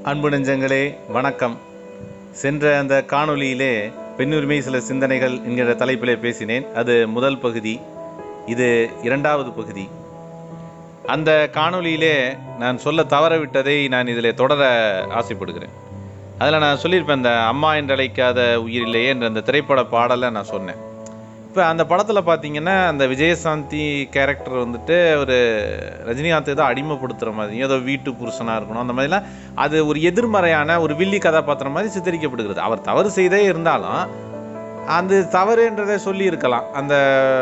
அன்பு நெஞ்சங்களே வணக்கம். சென்ற அந்த காணொளியிலே பெண்ணுரிமை சில சிந்தனைகள் என்கிற தலைப்பிலே பேசினேன். அது முதல் பகுதி. இது இரண்டாவது பகுதி. அந்த காணொளியிலே நான் சொல்ல தவறவிட்டதை நான் இதில் தொடர ஆசைப்படுகிறேன். அதில் நான் சொல்லியிருப்பேன், இந்த அம்மா என்றழைக்காத உயிரில்லையே என்ற அந்த திரைப்பட பாடலை நான் சொன்னேன். இப்போ அந்த படத்தில் பார்த்தீங்கன்னா, அந்த விஜயசாந்தி கேரக்டர் வந்துட்டு ஒரு ரஜினிகாந்த் ஏதோ அடிமைப்படுத்துகிற மாதிரி, ஏதோ வீட்டு புருஷனாக இருக்கணும், அந்த மாதிரிலாம் அது ஒரு எதிர்மறையான ஒரு வில்லி கதாபாத்திரம் மாதிரி சித்தரிக்கப்படுகிறது. அவர் தவறு செய்தே இருந்தாலும் அந்த தவறுன்றதை சொல்லி இருக்கலாம். அந்த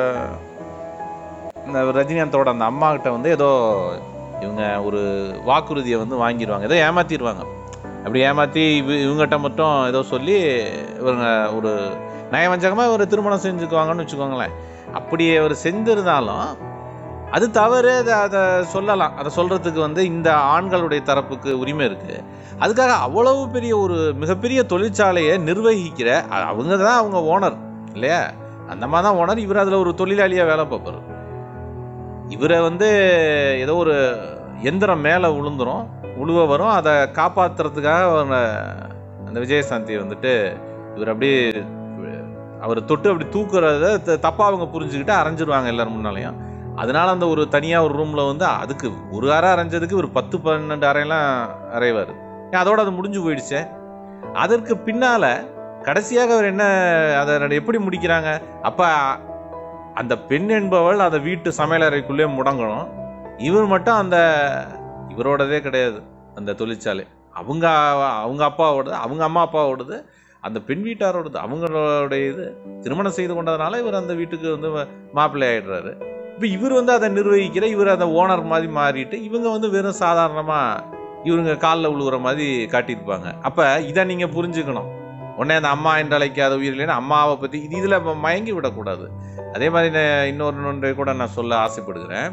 ரஜினிகாந்தோட அந்த அம்மா கிட்ட வந்து ஏதோ இவங்க ஒரு வாக்குறுதியை வந்து வாங்கிடுவாங்க, ஏதோ ஏமாற்றிடுவாங்க. அப்படி ஏமாற்றி இவங்ககிட்ட மட்டும் ஏதோ சொல்லி இவங்க ஒரு நயவஞ்சகமாக ஒரு திருமணம் செஞ்சுக்குவாங்கன்னு வச்சுக்கோங்களேன். அப்படி அவர் செஞ்சிருந்தாலும் அது தவறு, அதை சொல்லலாம். அதை சொல்கிறதுக்கு வந்து இந்த ஆண்களுடைய தரப்புக்கு உரிமை இருக்குது. அதுக்காக அவ்வளவு பெரிய ஒரு மிகப்பெரிய தொழிற்சாலையை நிர்வகிக்கிற அவங்க தான் அவங்க ஓனர் இல்லையா? அந்த மாதிரி தான் ஓனர். இவர் அதில் ஒரு தொழிலாளியாக வேலை பார்ப்பார். இவரை வந்து ஏதோ ஒரு எந்திரம் மேலே உழுவ வரும், அதை காப்பாற்றுறதுக்காக அந்த விஜயசாந்தியை வந்துட்டு இவர் அப்படியே அவர் தொட்டு அப்படி தூக்குறத தப்பாக அவங்க புரிஞ்சுக்கிட்டு அரைஞ்சிருவாங்க எல்லாரும் முன்னாலையும். அதனால அந்த ஒரு தனியாக ஒரு ரூமில் வந்து அதுக்கு ஒரு அறை அரைஞ்சதுக்கு ஒரு 10-12 அறையெல்லாம் அறைவார். அதோட அது முடிஞ்சு போயிடுச்சே. அதற்கு பின்னால் கடைசியாக அவர் அதை எப்படி முடிக்கிறாங்க? அப்போ அந்த பெண் என்பவள் அந்த வீட்டு சமையலறைக்குள்ளே முடங்கணும். இவர் மட்டும் இவரோடதே கிடையாது அந்த தொழிற்சாலை. அவங்க அப்பாவோடது, அவங்க அம்மா அப்பாவோடது, அந்த பெண் வீட்டாரோடது, அவங்களுடைய இது. திருமணம் செய்து கொண்டதுனால இவர் அந்த வீட்டுக்கு வந்து மாப்பிள்ளை ஆகிடுறாரு. இப்போ இவர் வந்து அதை நிர்வகிக்கிற, இவர் அந்த ஓனர் மாதிரி மாறிட்டு இவங்க வந்து வெறும் சாதாரணமாக இவங்க காலில் விழுகிற மாதிரி காட்டியிருப்பாங்க. அப்போ இதை நீங்கள் புரிஞ்சுக்கணும். உடனே அந்த அம்மா என்று அழைக்காத உயிரில்லைன்னா அம்மாவை பற்றி இதில் மயங்கி விடக்கூடாது. அதே மாதிரி இன்னொன்று கூட நான் சொல்ல ஆசைப்படுகிறேன்.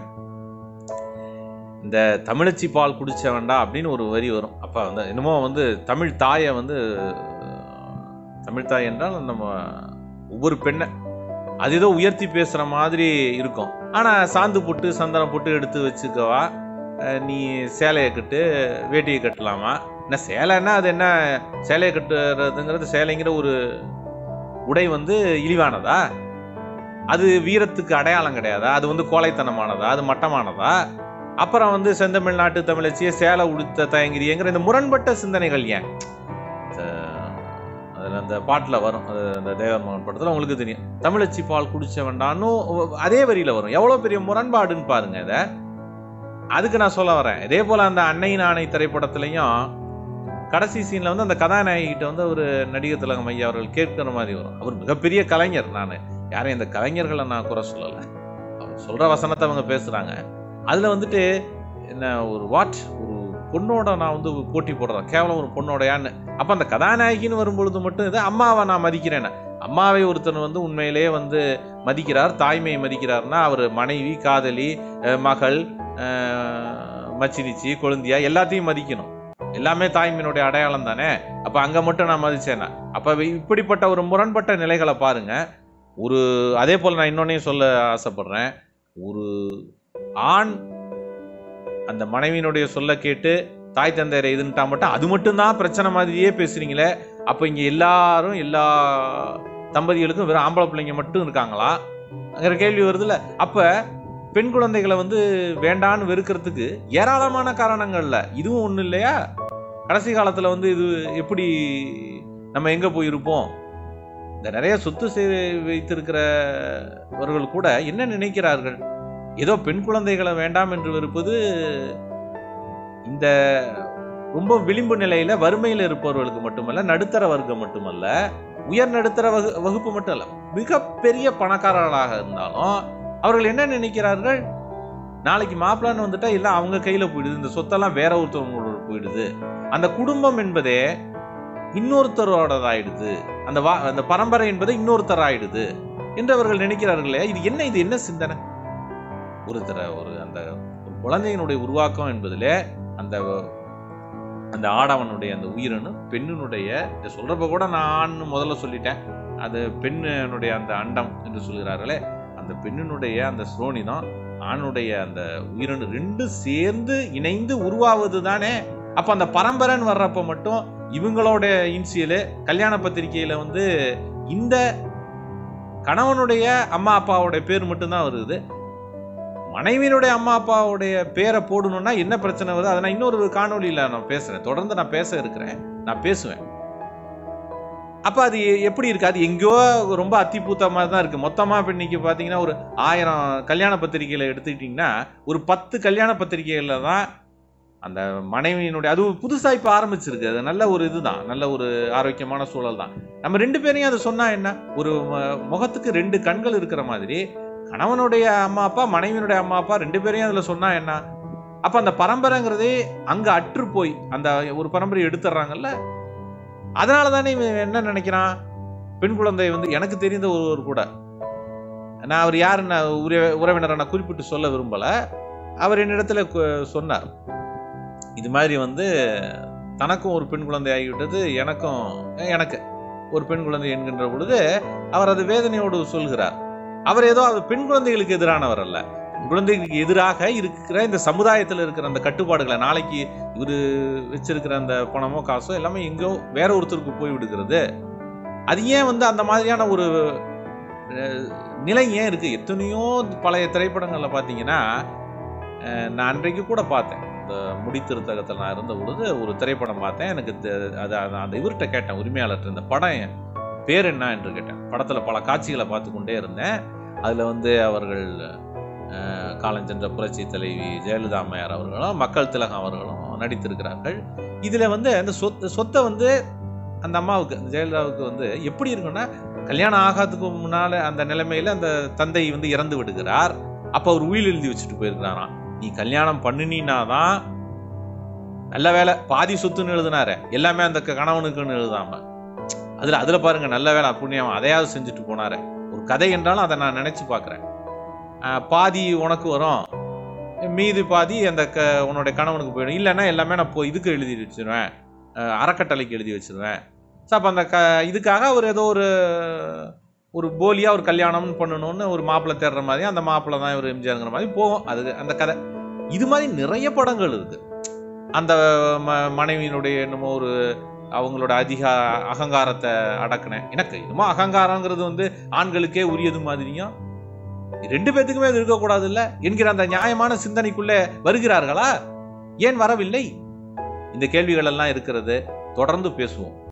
இந்த தமிழச்சி பால் குடிச்ச வேண்டாம் அப்படின்னு ஒரு வரி வரும். அப்போ வந்து என்னமோ வந்து தமிழ் தாயை வந்து, தமிழ் தாய் என்றால் நம்ம ஒவ்வொரு பெண்ணை அது ஏதோ உயர்த்தி பேசுகிற மாதிரி இருக்கும். ஆனால் சாந்து போட்டு சந்தனம் போட்டு எடுத்து வச்சுக்கவா, நீ சேலையை கட்டு, வேட்டியை கட்டலாமா? என்ன சேலைன்னா அது என்ன, சேலையை கட்டுறதுங்கிறது, சேலைங்கிற ஒரு உடை வந்து இழிவானதா? அது வீரத்துக்கு அடையாளம் கிடையாதா? அது வந்து கோழைத்தனமானதா? அது மட்டமானதா? அப்புறம் வந்து செந்தமிழ்நாட்டு தமிழச்சியை சேலை உடுத்த தயங்கிறியங்கிற இந்த முரண்பட்ட சிந்தனைகள் ஏன்? அதில் அந்த பாட்டில் வரும், அந்த தேவர் மகன் படத்தில் உங்களுக்கு தெரியும், தமிழச்சி பால் குடிச்ச வேண்டான்னு அதே வரியில் வரும். எவ்வளோ பெரிய முரண்பாடுன்னு பாருங்க. இதை அதுக்கு நான் சொல்ல வரேன். இதே போல் அந்த அன்னையின் ஆணை திரைப்படத்துலையும் கடைசி சீனில் வந்து அந்த கதாநாயகிட்ட வந்து ஒரு நடிகர் திலகம் ஐயா அவர்கள் கேட்கிற மாதிரி வரும். அவர் மிகப்பெரிய கலைஞர். நான் யாரையும் இந்த கலைஞர்களை நான் குறை சொல்லலை. அவர் சொல்கிற வசனத்தை அவங்க பேசுகிறாங்க. அதில் வந்துட்டு என்ன ஒரு பொண்ணோட நான் வந்து போட்டி போடுறேன், கேவலம் ஒரு பொண்ணோடையான்னு. அப்போ அந்த கதாநாயகின்னு வரும்பொழுது மட்டும் இது அம்மாவை நான் மதிக்கிறேன். அம்மாவை ஒருத்தர் வந்து உண்மையிலேயே வந்து மதிக்கிறார், தாய்மையை மதிக்கிறார்னா அவர் மனைவி, காதலி, மகள், மச்சினிச்சி, கொழுந்தியா எல்லாத்தையும் மதிக்கணும். எல்லாமே தாய்மையினுடைய அடையாளம் தானே. அப்போ அங்கே மட்டும் நான் மதிச்சேன்னா அப்போ இப்படிப்பட்ட ஒரு முரண்பட்ட நிலைகளை பாருங்க. அதே போல் நான் இன்னொன்னையும் சொல்ல ஆசைப்படுறேன். ஒரு ஆண் அந்த மனைவியினுடைய சொல்ல கேட்டு தாய் தந்தையரை இதுன்ட்டா மட்டும் அது மட்டும்தான் பிரச்சனை மாதிரியே பேசுறீங்களே. அப்போ இங்கே எல்லா தம்பதிகளுக்கும் வெறும் ஆம்பளை பிள்ளைங்க மட்டும் இருக்காங்களா அங்கிற கேள்வி வருதுல்ல. அப்போ பெண் குழந்தைகளை வந்து வேண்டான்னு வெறுக்கிறதுக்கு ஏராளமான காரணங்கள்ல இதுவும் ஒன்றும் இல்லையா? கடைசி காலத்தில் வந்து இது எப்படி நம்ம எங்கே போயிருப்போம்? இந்த நிறைய சொத்து வைத்திருக்கிறவர்கள் கூட என்ன நினைக்கிறார்கள்? ஏதோ பெண் குழந்தைகளை வேண்டாம் என்று வெறுப்பது இந்த ரொம்ப விளிம்பு நிலையில வறுமையில் இருப்பவர்களுக்கு மட்டுமல்ல, நடுத்தர வர்க்கம் மட்டுமல்ல, உயர் நடுத்தர வகுப்பு மட்டும் அல்ல, மிகப்பெரிய பணக்காரர்களாக இருந்தாலும் அவர்கள் என்ன நினைக்கிறார்கள்? நாளைக்கு மாப்பிள்ளான்னு வந்துட்டா எல்லாம் அவங்க கையில போயிடுது, இந்த சொத்தெல்லாம் வேற ஒருத்தவங்களோட போயிடுது, அந்த குடும்பம் என்பதே இன்னொருத்தரோடதாயிடுது, அந்த பரம்பரை என்பது இன்னொருத்தர் ஆயிடுது என்று அவர்கள் நினைக்கிறார்களே. இது என்ன சிந்தனை? அந்த குழந்தையினுடைய உருவாக்கம் என்பதிலே அந்த ஆடவனுடைய அந்த உயிரினு பெண்ணினுடைய, சொல்றப்ப கூட நான் முதல்ல சொல்லிட்டேன், அது பெண்ணினுடைய அந்த அண்டம் என்று சொல்கிறார்களே, அந்த பெண்ணினுடைய அந்த ஸ்ரோனி தான் ஆணுடைய அந்த உயிரணு ரெண்டும் சேர்ந்து இணைந்து உருவாவது தானே அப்ப அந்த பரம்பரைன்னு வர்றப்ப மட்டும் இவங்களோட இன்சியலு கல்யாண பத்திரிகையில வந்து இந்த கணவனுடைய அம்மா அப்பாவுடைய பேர் மட்டும்தான் வருது. மனைவியினுடைய அம்மா அப்பாவுடைய பேரை போடணும்னா என்ன பிரச்சனை வருது? அதை நான் இன்னொரு காணொலியில நான் பேசுறேன். தொடர்ந்து நான் பேச இருக்கிறேன், நான் பேசுவேன். அப்ப அது எப்படி இருக்கு? அது எங்கேயோ ரொம்ப அத்திப்பூத்த மாதிரி தான் இருக்கு. மொத்தமா இப்ப இன்னைக்கு பாத்தீங்கன்னா ஒரு 1000 கல்யாண பத்திரிகைகளை எடுத்துக்கிட்டீங்கன்னா ஒரு 10 கல்யாண பத்திரிகைகள்ல தான் அந்த மனைவியினுடைய, அது புதுசா இப்ப ஆரம்பிச்சிருக்கு. அது நல்ல ஒரு இதுதான், நல்ல ஒரு ஆரோக்கியமான சூழல் தான். நம்ம 2 பேரையும் அதை சொன்னா என்ன? ஒரு முகத்துக்கு 2 கண்கள் இருக்கிற மாதிரி கணவனுடைய அம்மா அப்பா மனைவியினுடைய அம்மா அப்பா 2 பேரையும் அதுல சொன்னா என்ன? அப்ப அந்த பரம்பரைங்கிறதே அங்க அற்று போய் அந்த ஒரு பரம்பரை எடுத்துறாங்கல்ல. அதனாலதானே இவன் என்ன நினைக்கிறான், பெண் குழந்தை வந்து எனக்கு தெரிந்த ஒருவர் கூட, நான் அவர் யாருன்னு உறவினரை நான் குறிப்பிட்டு சொல்ல விரும்பல, அவர் என்னிடத்துல சொன்னார், இது மாதிரி வந்து தனக்கும் ஒரு பெண் குழந்தை ஆகிவிட்டது, எனக்கு ஒரு பெண் குழந்தை என்கின்ற பொழுது அவர் அது வேதனையோடு சொல்கிறார். அவர் ஏதோ அது பெண் குழந்தைகளுக்கு எதிரானவர் அல்ல, பெண் குழந்தைகளுக்கு எதிராக இருக்கிற இந்த சமுதாயத்தில் இருக்கிற அந்த கட்டுப்பாடுகளை, நாளைக்கு இவரு வச்சிருக்கிற அந்த பணமோ காசோ எல்லாமே எங்கோ வேற ஒருத்தருக்கு போய் விடுகிறது. அது ஏன் வந்து அந்த மாதிரியான ஒரு நிலை ஏன் இருக்கு? எத்தனையோ பழைய திரைப்படங்கள்ல பாத்தீங்கன்னா, நான் அன்றைக்கு கூட பார்த்தேன், இந்த முடித்திருத்தகத்தில் நான் இருந்த பொழுது ஒரு திரைப்படம் பார்த்தேன். எனக்கு அந்த இவர்கிட்ட கேட்டேன், உரிமையாளர்கிட்ட, இந்த படம் பேர் என்ன என்று கேட்டேன். படத்துல பல காட்சிகளை பார்த்து கொண்டே இருந்தேன். அதுல வந்து அவர்கள் காலஞ்சென்ற புரட்சி தலைவி ஜெயலலிதா அம்மையார் அவர்களும் மக்கள் திலகம் அவர்களும் நடித்திருக்கிறார்கள். இதுல வந்து அந்த சொத்தை வந்து அந்த அம்மாவுக்கு, ஜெயலலிதாவுக்கு வந்து எப்படி இருக்குன்னா, கல்யாணம் ஆகாததுக்கு முன்னால அந்த நிலைமையில அந்த தந்தை வந்து இறந்து விடுகிறார். அப்ப அவர் உயில் எழுதி வச்சுட்டு போயிருக்கிறாராம், நீ கல்யாணம் பண்ணினாதான், நல்ல வேலை பாதி சொத்துன்னு எழுதினாரு, எல்லாமே அந்த கணவனுக்குன்னு எழுதாம, அதுல பாருங்க, நல்ல வேலை புண்ணியம், அதையாவது செஞ்சுட்டு போனாரு. ஒரு கதை என்றாலும் அதை நான் நினைச்சு பார்க்கிறேன். பாதி உனக்கு வரும், மீதி பாதி அந்த உன்னுடைய கணவனுக்கு போயிடும், இல்லைன்னா எல்லாமே நான் இதுக்கு எழுதி வச்சிருவேன், அறக்கட்டளைக்கு எழுதி வச்சிருவேன். ஸோ அப்போ அந்த இதுக்காக அவர் ஏதோ ஒரு போலியா ஒரு கல்யாணம் பண்ணணும்னு ஒரு மாப்பிள்ளை தேடுற மாதிரி, அந்த மாப்பிள்ளை தான் இவர் எம்ஜிஆருங்கிற மாதிரி போகும் அது அந்த கதை. இது மாதிரி நிறைய படங்கள் இருக்கு. அந்த மனைவியினுடைய என்னமோ ஒரு அவங்களோட அகங்காரத்தை அடக்கினேன், எனக்கு என்னமோ அகங்காரங்கிறது வந்து ஆண்களுக்கே உரியது மாதிரியும் 2 பேத்துக்குமே அது இருக்கக்கூடாது இல்ல என்கிற அந்த நியாயமான சிந்தனைக்குள்ளே வருகிறார்களா? ஏன் வரவில்லை? இந்த கேள்விகள் எல்லாம் இருக்கிறது. தொடர்ந்து பேசுவோம்.